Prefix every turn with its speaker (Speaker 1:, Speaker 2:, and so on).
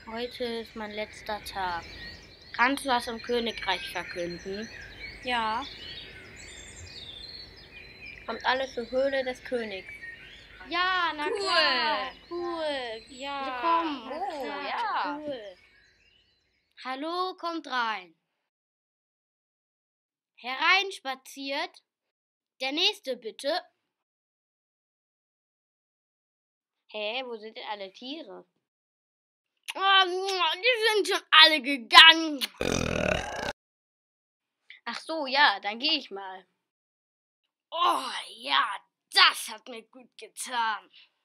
Speaker 1: Heute ist mein letzter Tag. Kannst du das im Königreich verkünden?
Speaker 2: Ja. Kommt alle zur Höhle des Königs.
Speaker 1: Ja, na
Speaker 2: Cool.
Speaker 1: klar. Cool.
Speaker 2: Ja.
Speaker 1: Willkommen.
Speaker 2: Oh,
Speaker 1: Na klar,
Speaker 2: ja.
Speaker 1: Cool. Hallo, kommt rein. Hereinspaziert. Der nächste bitte. Hä, wo sind denn alle Tiere? Oh, die sind schon alle gegangen.
Speaker 2: Ach so, ja, dann gehe ich mal.
Speaker 1: Oh ja, das hat mir gut getan.